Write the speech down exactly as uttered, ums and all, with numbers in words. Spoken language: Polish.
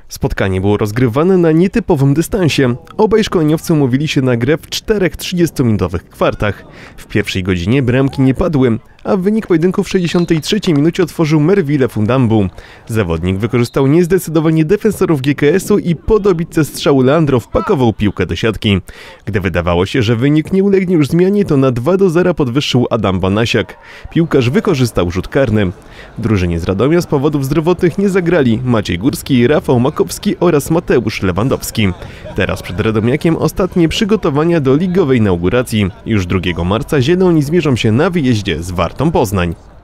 Spotkanie było rozgrywane na nietypowym dystansie. Obaj szkoleniowcy umówili się na grę w czterech trzydziestominutowych kwartach. W pierwszej godzinie bramki nie padły, a wynik pojedynku w sześćdziesiątej trzeciej minucie otworzył Merville Fundambu. Zawodnik wykorzystał niezdecydowanie defensorów G K S-u i po dobitce strzału Leandro wpakował piłkę do siatki. Gdy wydawało się, że wynik nie ulegnie już zmianie, to na dwa do zera podwyższył Adam Banasiak. Piłkarz wykorzystał rzut karny. W drużynie z Radomia z powodów zdrowotnych nie zagrali Maciej Górski, Rafał Makowski oraz Mateusz Lewandowski. Teraz przed Radomiakiem ostatnie przygotowania do ligowej inauguracji. Już drugiego marca Zieloni zmierzą się na wyjeździe z Wartą Poznań.